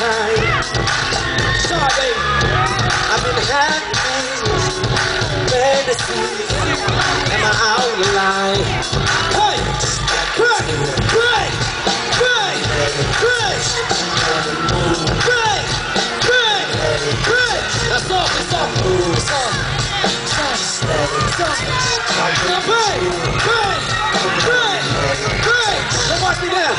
time. Sorry, baby, I've been having fantasies. Am I out of line? Hey, crack, crack, crack, crack, crack, crack, crack. That's off, it's off, it's off. Now bang, bang, bang, bang. Now watch me now.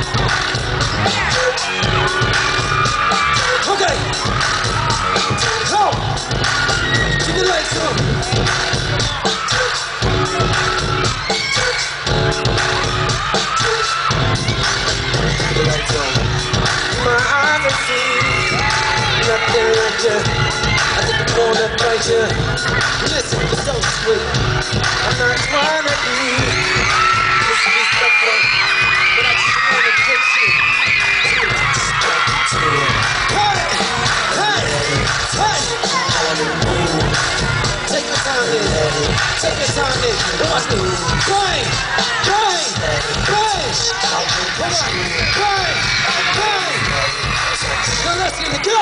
Okay. Go. Keep the lights on. Keep the lights on. My eyes have seen nothing like you. I just wanna fight you. Listen, you're so sweet. I'm not trying to be disrespectful, but I just wanna get you. Hey, hey, hey. Take your time in. Take your time in. Now watch me. Bang, bang, bang. Come on, bang, bang. Now let's get it go.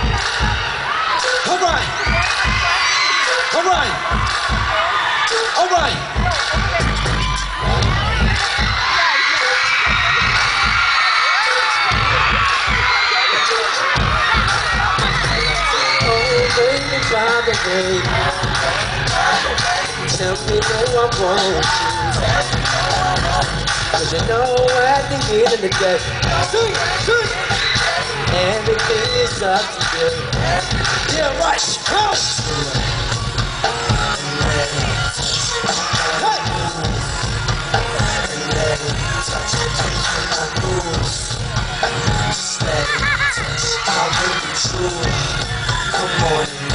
All right. All right. All right. Oh, baby, by the way, tell me no, I won't. 'Cause you know at the end of the day, everything is up to you. Yeah, right. House. Hey. Come on.